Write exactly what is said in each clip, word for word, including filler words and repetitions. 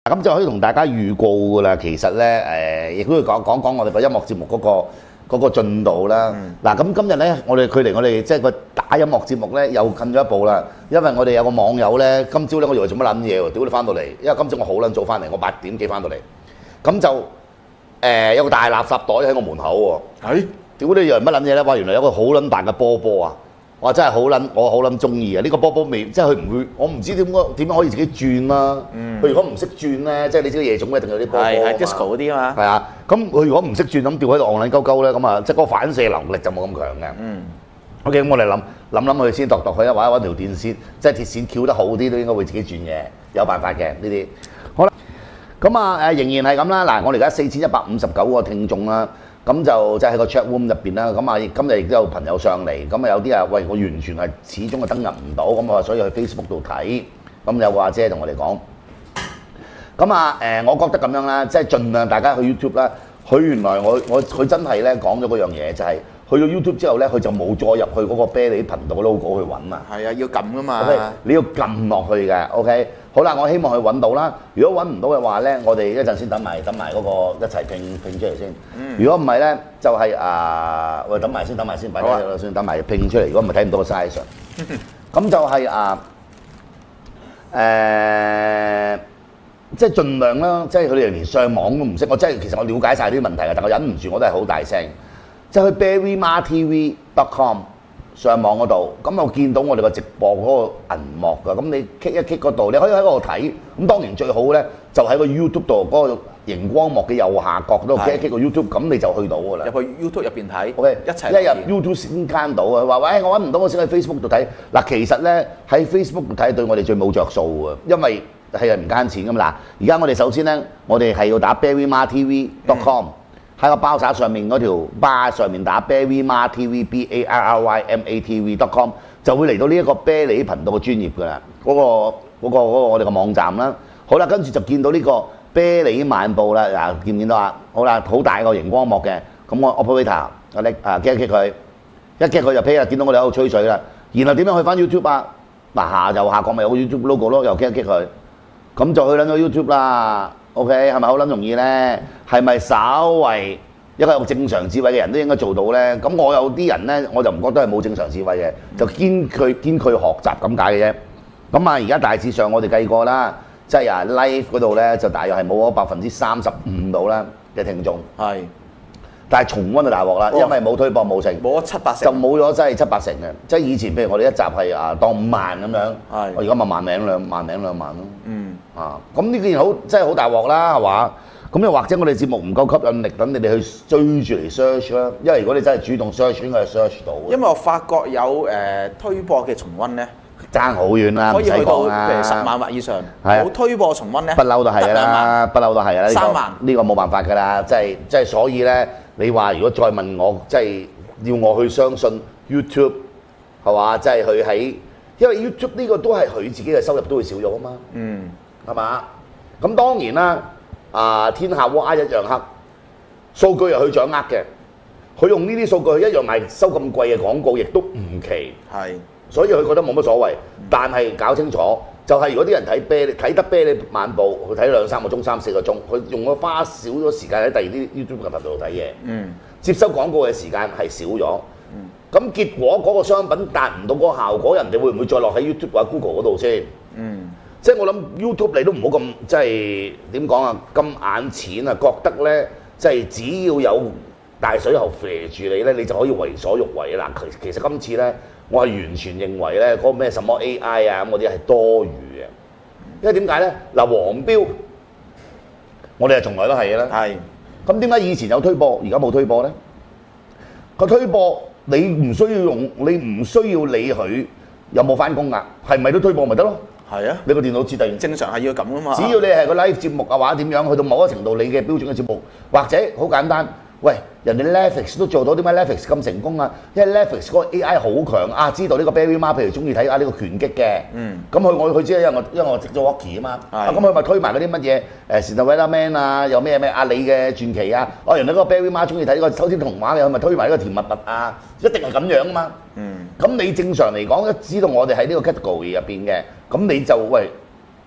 咁就可以同大家預告噶啦。其實咧誒，亦都要講講講我哋個音樂節目嗰、個嗰、個進度啦。嗱、咁、今日咧，我哋距離我哋即係個打音樂節目咧，又近咗一步啦。因為我哋有個網友咧，今朝咧我以為做乜撚嘢喎，屌你翻到嚟，因為今朝我好撚早翻嚟，我八點幾翻到嚟，咁就誒、呃、有個大垃圾袋喺我門口喎。係，屌你以為乜撚嘢咧？哇！原來有個好撚大嘅波波啊！我真係好撚，我好撚中意啊！呢、這個波波未，即係佢唔會，我唔知點解點樣可以自己轉啦。佢、嗯、如果唔識轉咧，即係你知夜總一定有啲波波係係 disco 嗰啲啊嘛。係啊，咁佢如果唔識轉咁吊喺度戇撚鳩鳩咧，咁啊，即係嗰個反射能力就冇咁強嘅。嗯。OK，咁我哋諗諗諗佢先，度度佢啊，或者揾條電線，即係鐵線翹得好啲，都應該會自己轉嘅，有辦法嘅呢啲。好啦，咁啊誒，仍然係咁啦。嗱，我哋而家四千一百五十九個聽眾啦。咁就即係喺個 chat room 入邊啦，咁啊今日亦都有朋友上嚟，咁啊有啲啊喂我完全係始終係登入唔到，咁啊所以去 Facebook 度睇，咁有個阿姐同我哋講，咁啊誒我覺得咁樣啦，即係盡量大家去 YouTube 啦，佢原來我我佢真係咧講咗嗰樣嘢就係、是。去到 YouTube 之後咧，佢就冇再入去嗰個啤梨頻道嘅 logo 去揾啊。係啊，要撳噶嘛。OK，你要撳落去嘅。OK，好啦，我希望佢揾到啦。如果揾唔到嘅話咧，我哋一陣先等埋等埋嗰個一齊拼拼出嚟先。嗯。如果唔係咧，就係、是、啊，喂、呃，等埋先，等埋先，擺低咗先，等埋拼出嚟。如果唔係睇唔到個 size 上。咁就係、是、啊，誒、呃，即係盡量啦，即係佢哋連上網都唔識。我真係其實我了解晒啲問題嘅，但我忍唔住，我都係好大聲。即係去 berry ma t v dot com 上網嗰度，咁我見到我哋個直播嗰個銀幕㗎，咁你 click 一 click 嗰度，你可以喺嗰度睇。咁當然最好咧，就喺個 YouTube 度嗰個熒光幕嘅右下角嗰度 click 一 click 個 YouTube，咁你就去到㗎啦。入去 YouTube 入邊睇 ，OK， 一齊。一入 YouTube 先間到啊！佢話：喂，我揾唔到，我先喺 Facebook 度睇。嗱，其實咧喺 Facebook 度睇對我哋最冇着數㗎，因為係唔慳錢㗎嘛。嗱，而家我哋首先咧，我哋係要打 berry ma t v dot com。喺個包紮上面嗰條巴上面打 berry ma t v b a r r y m a t v dot com 就會嚟到呢一個啤梨頻道嘅專頁㗎啦，嗰、嗰個嗰、嗰個嗰個、我哋個網站啦。好啦，跟住就見到呢個啤梨晚報啦，嗱見唔見到啊？好啦，好大個熒光幕嘅，咁我 operator 啊拎啊 click 一 click 佢，一 click 佢就啤啦，見到我哋喺度吹水啦。然後點樣去翻 YouTube 啊？嗱下右下角咪有個 YouTube logo 咯，又 click 一 click 佢，咁就去撚到 YouTube 啦。OK， 係咪好撚容易咧？係咪稍為一個有正常智慧嘅人都應該做到咧？咁我有啲人咧，我就唔覺得係冇正常智慧嘅，就堅拒堅拒學習咁解嘅啫。咁啊，而家大致上我哋計過啦，即係啊 live 嗰度咧就大約係冇咗百分之三十五度啦嘅聽眾。係。但係重溫就大鑊啦，因為冇推播冇成，冇咗七八成，就冇咗真係七八成嘅。即係以前譬如我哋一集係啊當五萬咁樣，係我而家咪萬名兩萬名兩萬咯。嗯啊，咁呢件好真係好大鑊啦，係嘛？咁又或者我哋節目唔夠吸引力，等你哋去追住嚟 search 啦。因為如果你真係主動 search，應該係 search 到。因為我發覺有誒、呃、推播嘅重溫咧，爭好遠啦，唔使講啦，譬如十萬或以上，冇推播重溫咧，不嬲都係啦，不嬲都係啦。三萬呢個冇辦法㗎啦，即係即係所以咧。你話如果再問我，即係要我去相信 YouTube 係嘛？即係佢喺，因為 YouTube 呢個都係佢自己嘅收入都會少咗啊嘛。嗯，係嘛？咁當然啦，啊天下烏鴉一樣黑，數據又佢掌握嘅，佢用呢啲數據一樣賣收咁貴嘅廣告，亦都唔奇。係，所以佢覺得冇乜所謂。但係搞清楚，就係如果啲人睇啤梨睇得啤梨晚報，佢睇兩三個鐘、三四個鐘，佢用咗花少咗時間喺第二啲 YouTube 嘅頻道度睇嘢。嗯，接收廣告嘅時間係少咗。嗯，咁結果嗰個商品達唔到嗰個效果，人哋會唔會再落喺 YouTube 或者 Google 嗰度先？嗯，即係我諗 YouTube 你都唔好咁即係點講啊？咁眼淺啊，覺得咧即係只要有大水喉肥住你咧，你就可以為所欲為啦。其其實今次咧。我係完全認為咧，嗰個咩什麼 A I 啊咁嗰啲係多餘嘅，因為點解咧？嗱，黃標我哋係從來都係嘅啦。係。咁點解以前有推播，而家冇推播咧？個推播你唔需要用，你唔需要理佢有冇翻工㗎，係咪都推播咪得咯？係啊。你個電腦設定正常係要咁㗎嘛。只要你係個 live 節目啊，或者點樣，去到某一程度，你嘅標準嘅節目，或者好簡單。喂，人哋 Netflix 都做到，點解 Netflix 咁成功啊？因為 Netflix 嗰個 A I 好強啊，知道呢個 Berry Ma 譬如中意睇啊呢個拳擊嘅，嗯，咁佢我佢知，因為我因為我直咗 Hockey 啊嘛，啊咁佢咪推埋嗰啲乜嘢誒 Cinderella Man 啊，有咩咩阿里嘅傳奇啊，哦原來嗰個 Berry Ma 中意睇呢個秋天童話嘅，佢咪推埋呢個甜蜜蜜啊，一定係咁樣啊嘛，嗯，咁你正常嚟講，一知道我哋喺呢個 category 入邊嘅，咁你就喂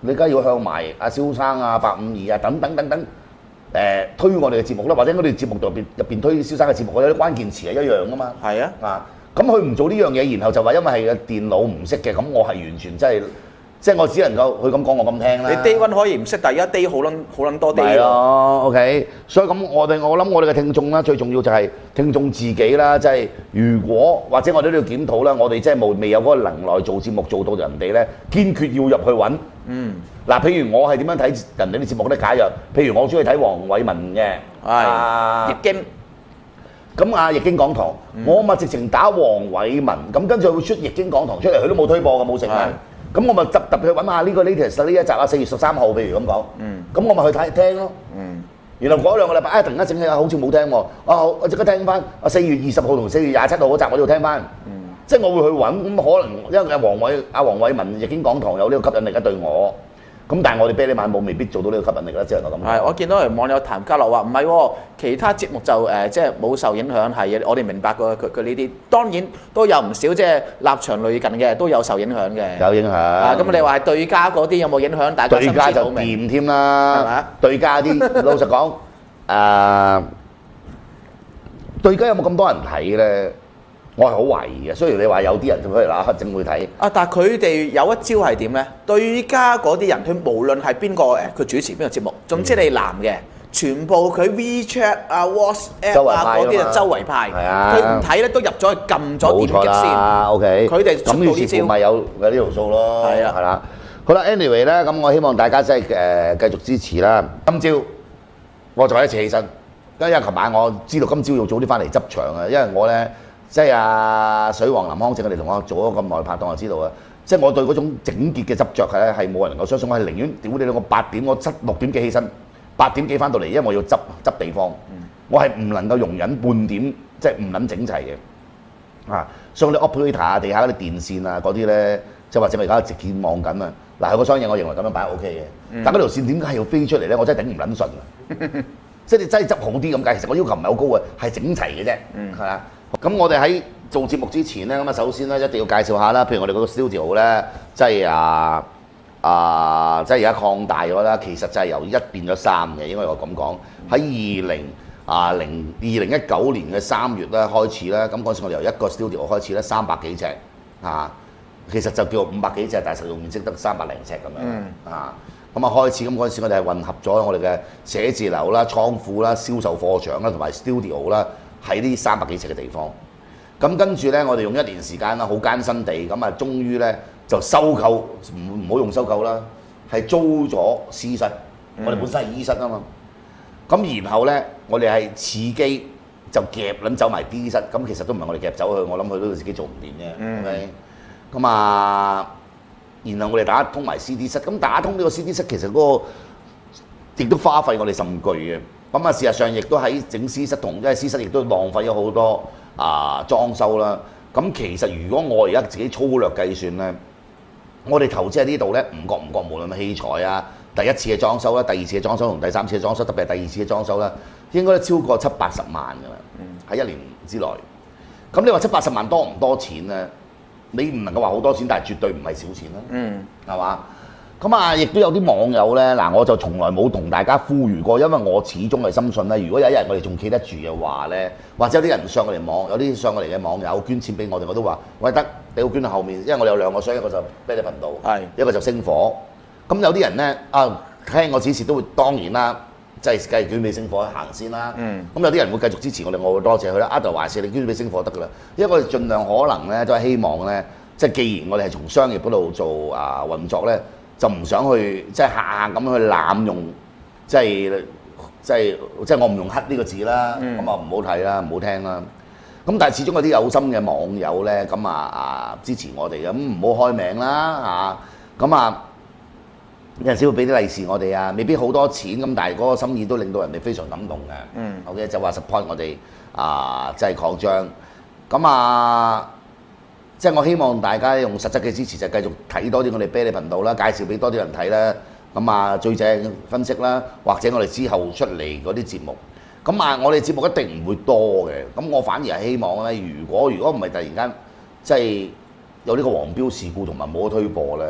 你梗係要向埋阿蕭生啊、八五二啊等等等等誒、呃、推我哋嘅節目啦，或者我哋節目入邊入邊推蕭生嘅節目，有啲關鍵詞係一樣噶嘛。 係啊， 啊，咁佢唔做呢樣嘢，然後就話因為係個電腦唔識嘅，咁我係完全真係。即係我只能夠佢咁講，我咁聽啦。 你 day one 可以唔識，但係而家 day 好撚好撚多 day 係咯，OK。所以咁我哋我諗我哋嘅聽眾啦，最重要就係聽眾自己啦。即係如果或者我哋都要檢討啦，我哋即係冇未有嗰個能耐做節目做到人哋咧，堅決要入去揾。嗯。嗱，譬如我係點樣睇人哋啲節目咧？假若譬如我中意睇黃偉文嘅， 係易經。 咁啊，易經講堂，我咪直情打黃偉文，咁跟住會出易經講堂出嚟，佢都冇推播嘅，冇成嘅。咁我咪特特別去揾下呢個 latest 呢一集啊，四月十三號，譬如咁講。嗯。咁我咪去睇聽咯。嗯。然後嗰兩個禮拜，啊突然間整起啊，好似冇聽喎。啊好，我即刻聽翻啊四月二十號同四月廿七號嗰集，我都要聽翻。嗯。即係我會去揾，咁可能因為阿黃偉阿黃偉文易經講堂有呢個吸引力啊對我。咁但係我哋啤梨晚報未必做到呢個吸引力啦，即係我咁。係， 我見到有網友譚家樂話唔係喎，其他節目就誒、呃、即係冇受影響，係我哋明白過佢佢呢啲，當然都有唔少即係立場類近嘅都有受影響嘅。有影響。啊，咁你話係對家嗰啲有冇影響？大家心知肚明。對家就掂添啦，係咪啊？對家啲老實講，誒、呃、對家有冇咁多人睇咧？我係好懷疑嘅，雖然你話有啲人譬如嗱黑整會睇啊，但係佢哋有一招係點咧？對家嗰啲人，佢無論係邊個誒，佢主持邊個節目，總之你男嘅，全部佢 WeChat 啊、WhatsApp 啊嗰啲就周圍派，佢唔睇咧都入咗去撳咗點擊先。OK，佢哋咁於是乎咪有有呢條數咯。係啊，係啦。好啦 ，anyway 咧，咁我希望大家真係誒繼續支持啦。今朝我就一次起身，因為琴晚我知道今朝要早啲翻嚟執場啊，因為我咧。即係阿水王林康正，我哋同我做咗咁耐拍檔，就知道啊！即係我對嗰種整潔嘅執着咧，係冇人能夠相信。我係寧願屌你兩個八點，我七六點幾起身，八點幾翻到嚟，因為我要執執地方。嗯、我係唔能夠容忍半點，即係唔撚整齊嘅。啊，所以啲 operator 啊、地下嗰啲電線啊嗰啲咧，即係或者我而家直見望緊啊！嗱，嗰雙嘢我認為咁樣擺 O K 嘅，嗯、但嗰條線點解係要飛出嚟咧？我真係頂唔撚順啊！即係你真係執好啲咁解，其實我要求唔係好高嘅，係整齊嘅啫，係啊、嗯。咁我哋喺做節目之前咧，咁啊首先咧一定要介紹下啦。譬如我哋嗰個 studio 咧，即係啊啊，即係而家擴大咗啦。其實就係由一變咗三嘅，應該我咁講。喺二零啊零二零一九年嘅三月咧開始咧，咁嗰陣時我哋由一個 studio 開始咧，三百幾尺啊，其實就叫五百幾尺，但係實用面積得三百零尺咁樣、嗯、啊。咁啊開始咁嗰陣時，我哋係混合咗我哋嘅寫字樓啦、倉庫啦、銷售貨場啦同埋 studio 啦。喺呢三百幾尺嘅地方，咁跟住咧，我哋用一年時間啦，好艱辛地，咁啊，終於咧就收購，唔唔好用收購啦，係租咗私室。嗯、我哋本身係醫室啊嘛，咁然後咧，我哋係次機就夾撚走埋 D 室，咁其實都唔係我哋夾走佢，我諗佢都自己做唔掂啫，係咪、嗯？咁啊，然後我哋打通埋 C D 室，咁打通呢個 C D 室其實嗰、那個亦都花費我哋甚巨嘅。咁啊，事實上亦都喺整私室同，因為私室亦都浪費咗好多啊裝修啦。咁其實如果我而家自己粗略計算咧，我哋投資喺呢度咧，唔覺唔覺，無論係器材啊，第一次嘅裝修啦，第二次嘅裝修同第三次嘅裝修，特別係第二次嘅裝修啦，應該都超過七八十萬㗎啦。喺一年之內，咁你話七八十萬多唔多錢咧？你唔能夠話好多錢，但係絕對唔係少錢啦。嗯，係嘛？咁啊，亦都有啲網友咧，嗱，我就從來冇同大家呼籲過，因為我始終係深信咧，如果有一日我哋仲企得住嘅話咧，或者有啲人上過嚟網，有啲上過嚟嘅網友捐錢俾我哋，我都話喂得，你要捐到後面，因為我哋有兩個箱，一個就啤梨頻道，係是一個就星火。咁有啲人咧啊，聽我指示都會當然啦，即係繼續捐俾星火行先啦。嗯。咁有啲人會繼續支持我哋，我會多謝佢啦。啊，就話事你捐俾星火得噶啦，因為我哋盡量可能咧都係希望咧，即係既然我哋係從商業嗰度做啊運作咧。就唔想去即係下下咁去濫用，即係即係即係我唔用黑呢個字啦，咁啊唔好睇啦，唔好聽啦。咁但係始終有啲有心嘅網友咧，咁啊啊支持我哋，咁唔好開名啦嚇。咁啊有陣時會俾啲利是我哋啊，未必好多錢咁，但係嗰個心意都令到人哋非常感動嘅。嗯，OK 就話 support 我哋啊，即係擴張。咁啊〜即係我希望大家用實質嘅支持，就繼續睇多啲我哋啤梨頻道啦，介紹俾多啲人睇啦。咁啊，最正分析啦，或者我哋之後出嚟嗰啲節目。咁啊，我哋節目一定唔會多嘅。咁我反而係希望咧，如果如果唔係突然間即係有呢個黃標事故同埋冇得推播咧，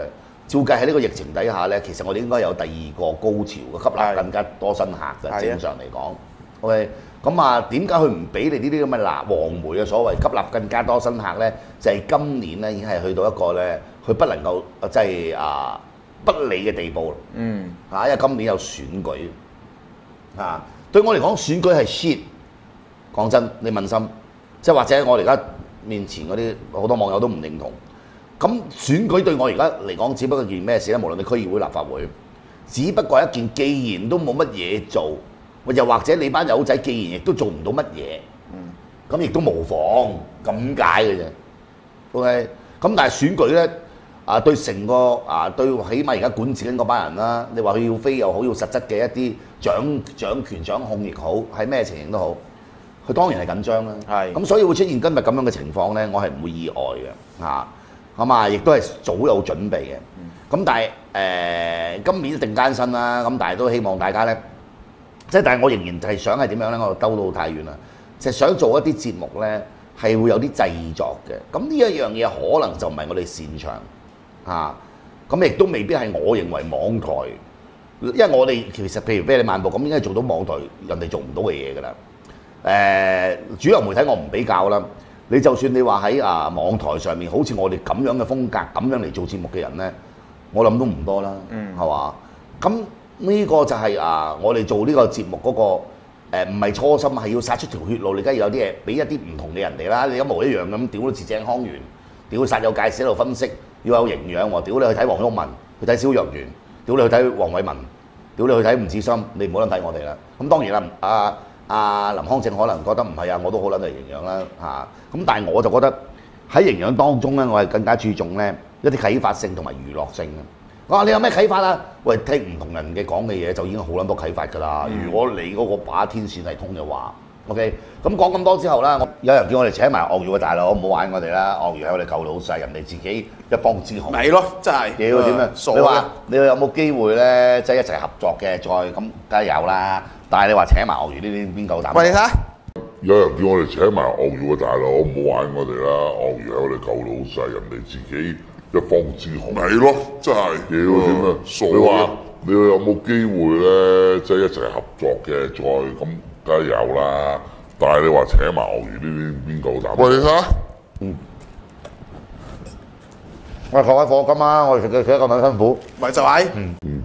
照計喺呢個疫情底下咧，其實我哋應該有第二個高潮嘅，吸納更加多新客嘅。正常嚟講 ，OK。咁啊，點解佢唔俾你呢啲咁嘅嗱黃梅嘅所謂吸納更加多新客咧？就係、是、今年咧已經係去到一個咧，佢不能夠即係啊不理嘅地步。嗯。嚇，因為今年有選舉。啊，對我嚟講，選舉係 shit。講真，你問心，即係或者我哋而家面前嗰啲好多網友都唔認同。咁選舉對我而家嚟講，只不過件咩事咧？無論你區議會、立法會，只不過係一件既然都冇乜嘢做。又或者你班友仔既然亦都做唔到乜嘢，咁亦都無妨咁解嘅啫。OK，咁但係選舉咧，啊對成個啊對起碼而家管治緊嗰班人啦，你話佢要飛又好，要實質嘅一啲掌掌權掌控亦好，係咩情形都好，佢當然係緊張啦。係，咁所以會出現今日咁樣嘅情況咧，我係唔會意外嘅嚇。咁啊，亦都係早有準備嘅。咁但係誒、呃、今年一定艱辛啦。咁但係都希望大家咧。即係，但係我仍然係想係點樣咧？我兜到太遠啦，就係、想做一啲節目咧，係會有啲製作嘅。咁呢一樣嘢可能就唔係我哋擅長嚇，咁、啊、亦都未必係我認為網台，因為我哋其實譬如《啤梨漫步》咁，應該做到網台人哋做唔到嘅嘢㗎啦。誒、呃，主流媒體我唔比較啦。你就算你話喺啊網台上面，好似我哋咁樣嘅風格，咁樣嚟做節目嘅人咧，我諗都唔多啦，係嘛、嗯？咁呢個就係、是、啊，我哋做呢個節目嗰、那個唔係、呃、初心，係要殺出條血路。你梗係有啲嘢俾一啲唔同嘅人哋啦。你一模一樣咁屌到字正腔圓，屌殺有界線喺度分析，要有營養喎。屌你去睇黃毓民，去睇蕭若元，屌你去睇黃偉文，屌你去睇吳志森，你唔好撚睇我哋啦。咁當然啦，阿、啊、阿、啊、林康正可能覺得唔係啊，我都好撚係營養啦嚇。咁、啊、但係我就覺得喺營養當中咧，我係更加注重咧一啲啟發性同埋娛樂性嘅。我話你有咩啟發啊？喂，聽唔同人嘅講嘅嘢就已經好撚多啟發㗎啦。嗯、如果你嗰個把天線係通嘅話 ，OK。咁講咁多之後啦，有人叫我哋請埋鱷魚嘅大佬，唔好玩我哋啦。鱷魚係我哋舊老細，人哋自己一方之雄。係咯，真係。屌點啊？你話你有冇機會咧，即係一齊合作嘅？再咁梗係有啦。但係你話請埋鱷魚呢啲邊夠膽？喂，你睇下， 有人叫我哋請埋鱷魚嘅大佬，唔好玩我哋啦。鱷魚係我哋舊老細，人哋自己一方之雄，係咯，真係。屌點啊？你話你有冇機會咧，即係一齊合作嘅？再咁梗係有啦。但係你話請埋鱷魚呢啲邊夠膽？喂，你睇下，嗯， 喂，各位課金啊！我哋食嘅食得咁撚辛苦， 咪就係， 嗯嗯。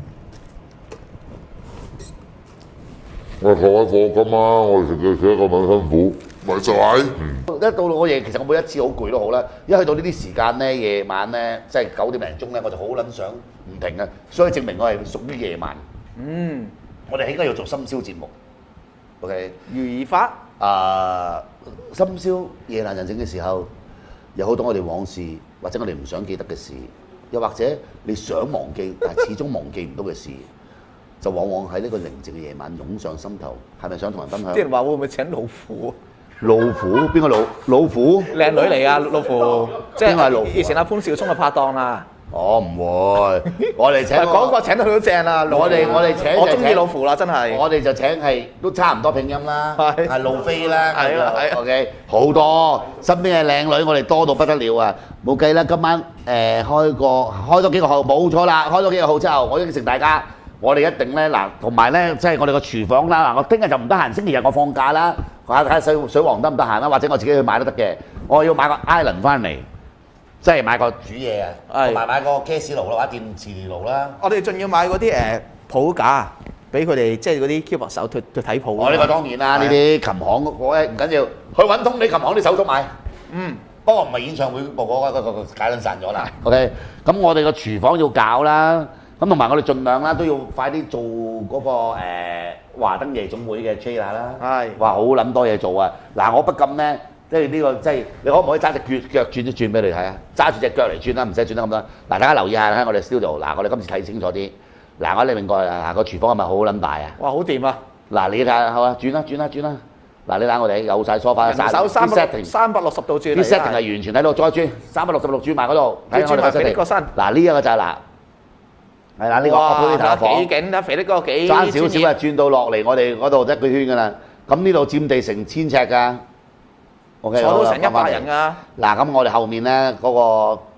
喂，各位課金啊！我哋食嘅食得咁撚辛苦。咪就係， 一到到我夜，其實我每一次好攰都好啦。一去到呢啲時間咧，夜晚咧，即係九點零鐘咧，我就好撚想唔停啊。所以證明我係屬於夜晚。嗯，我哋應該要做深宵節目。OK， 如法啊，深宵夜闌人靜嘅時候，有好多我哋往事，或者我哋唔想記得嘅事，又或者你想忘記但係始終忘記唔到嘅事，就往往喺呢個寧靜嘅夜晚湧上心頭。係咪想同人分享？ 啲人話會唔會請老虎？ 老虎邊個老老虎？ 靚女嚟啊！老虎，即係以前阿潘紹聰嘅拍檔啊！ 我唔會，我哋請嗰個請得佢都正啊！ 我哋我哋請我中意老虎啦，真係。 我哋就請係都差唔多拼音啦，係路飛啦， 係啦 ，OK，好多身邊嘅靚女，我哋多到不得了啊！冇計啦，今晚誒開個開咗幾個號，冇錯啦，開咗幾個號之後，我應承大家。我哋一定咧嗱，同埋咧即係我哋個廚房啦嗱，我聽日就唔得閒，星期日我放假啦，睇下水水王得唔得閒啦，或者我自己去買都得嘅。我要買個 Island 翻嚟，即係買個煮嘢啊，同埋買個 gas 爐啦，或者電磁爐啦。 我哋仲要買嗰啲誒譜架，俾佢哋即係嗰啲 keyboard 手去去睇譜。 我呢個當然啦，呢啲琴行嗰個咧唔緊要，去揾通你琴行啲手足買。嗯，不過唔係演唱會部嗰個嗰個解撚散咗啦。OK，咁我哋個廚房要搞啦。咁同埋我哋盡量啦，都要快啲做嗰、那個誒、呃、華燈夜總會嘅 trailer 啦。係，哇好撚多嘢做啊！嗱，我不禁咧，即係呢個即係你可唔可以揸隻腳腳轉一轉俾你睇啊？揸住隻腳嚟轉啦，唔使轉得咁多。嗱，大家留意下喺我哋 studio。嗱，我哋今次睇清楚啲。嗱，我哋明過嗱個廚房係咪好撚大啊？ 哇，好掂啊！ 嗱，你睇下好啊，轉啦轉啦轉啦。嗱，你睇我哋有晒梳化， 人手三百三百六十度轉。 啲 setting 係完全喺度再轉，三百六十度轉埋嗰度。 睇我哋肥力個身。 嗱，呢一個就係嗱。係啦，呢個阿佩塔房幾勁啦，肥得嗰個幾爭少少啊，轉到落嚟我哋嗰度一個圈噶啦。咁呢度佔地成千尺㗎，OK， 坐到成一百人㗎。 嗱，咁我哋後面咧嗰個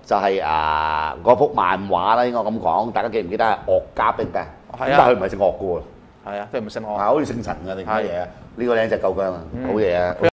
就係啊嗰幅漫畫啦，應該咁講，大家記唔記得係岳家兵嘅？ 係啊， 但係佢唔係姓岳嘅喎。 係啊，佢唔姓岳。 係好似姓陳嘅定乜嘢啊？呢個靚隻夠姜啊，好嘢啊！